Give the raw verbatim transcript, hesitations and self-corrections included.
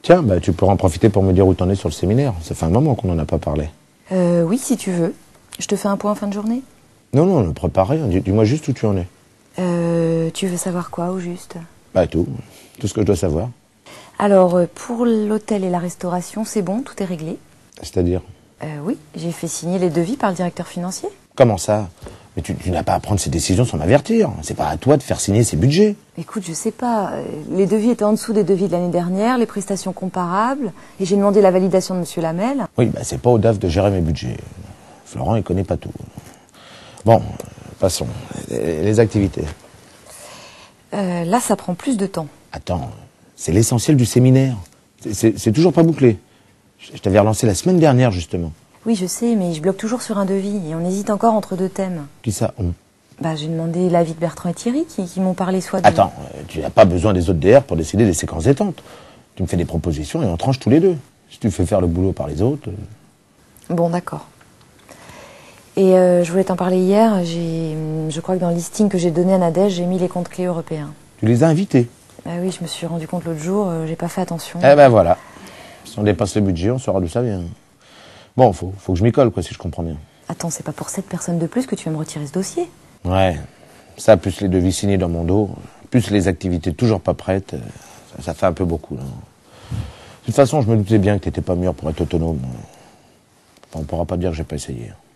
Tiens, bah, tu pourras en profiter pour me dire où t'en es sur le séminaire. Ça fait un moment qu'on n'en a pas parlé. Euh, oui, si tu veux. Je te fais un point en fin de journée. Non, non, ne prépare rien. Dis- Dis-moi juste où tu en es. Euh, tu veux savoir quoi, au juste? Bah, tout. Tout ce que je dois savoir. Alors, euh, pour l'hôtel et la restauration, c'est bon, tout est réglé. C'est-à-dire? Euh, oui, j'ai fait signer les devis par le directeur financier. Comment ça? Mais tu, tu n'as pas à prendre ces décisions sans m'avertir. C'est pas à toi de faire signer ces budgets. Écoute, je sais pas, euh, les devis étaient en dessous des devis de l'année dernière, les prestations comparables, et j'ai demandé la validation de Monsieur Lamel. Oui, bah, c'est pas au D A F de gérer mes budgets. Florent, il connaît pas tout. Bon, euh, passons. Les, les activités. Euh, là, ça prend plus de temps. Attends, c'est l'essentiel du séminaire. C'est- C'est c'est toujours pas bouclé. Je, je t'avais relancé la semaine dernière, justement. Oui, je sais, mais je bloque toujours sur un devis, et on hésite encore entre deux thèmes. Qui ça, on? Bah, j'ai demandé l'avis de Bertrand et Thierry, qui, qui m'ont parlé soit de... Attends, euh, tu n'as pas besoin des autres D R pour décider des séquences détentes. Tu me fais des propositions et on tranche tous les deux. Si tu fais faire le boulot par les autres... euh, Bon, d'accord. Et euh, je voulais t'en parler hier, j'ai, je crois que dans le listing que j'ai donné à Nadège, j'ai mis les comptes clés européens. Tu les as invités. Ah oui, je me suis rendu compte l'autre jour, euh, j'ai pas fait attention. Eh ben voilà. Si on dépasse le budget, on saura d'où ça vient. Bon, faut, faut que je m'y colle, quoi, si je comprends bien. Attends, c'est pas pour sept personnes de plus que tu vas me retirer ce dossier. Ouais. Ça, plus les devis signés dans mon dos, plus les activités toujours pas prêtes, euh, ça, ça fait un peu beaucoup, là. De toute façon, je me doutais bien que t'étais pas mûr pour être autonome. Enfin, on pourra pas dire que j'ai pas essayé.